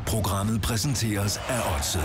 Programmet præsenteres af Odset.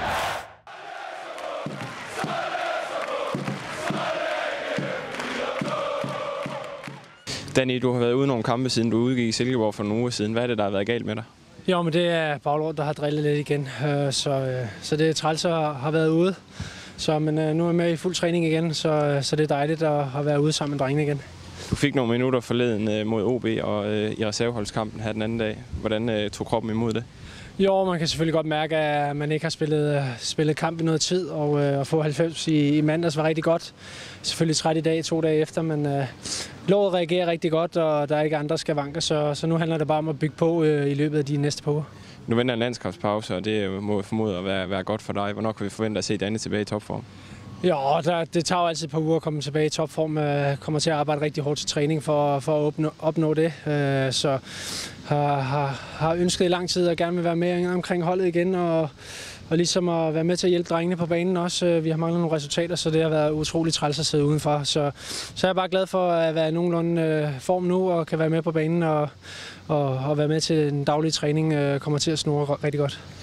Danny, du har været ude nogle kampe, siden du udgik i Silkeborg for nogle uger siden. Hvad er det, der har været galt med dig? Jo, men det er Paul, der har drillet lidt igen, så det er træls at har været ude. Men nu er jeg med i fuld træning igen, så det er dejligt at have været ude sammen med drengene igen. Du fik nogle minutter forleden mod OB og i reserveholdskampen her den anden dag. Hvordan tog kroppen imod det? Jo, man kan selvfølgelig godt mærke, at man ikke har spillet kamp i noget tid, og at få 90 i mandags var rigtig godt. Selvfølgelig træt i dag, 2 dage efter, men låret reagerer rigtig godt, og der er ikke andre skavanker, så nu handler det bare om at bygge på i løbet af de næste par uger. Nu venter en landskampspause, og det må formode at være godt for dig. Hvornår kan vi forvente at se Danny tilbage i topform? Jo, det tager jo altid et par uger at komme tilbage i topform. Jeg kommer til at arbejde rigtig hårdt til træning for at opnå det. Så har ønsket i lang tid at gerne vil være med omkring holdet igen, og ligesom at være med til at hjælpe drengene på banen også. Vi har manglet nogle resultater, så det har været utroligt træls at sidde udenfor. Så jeg er bare glad for at være i nogenlunde form nu, og kan være med på banen og være med til den daglige træning kommer til at snurre rigtig godt.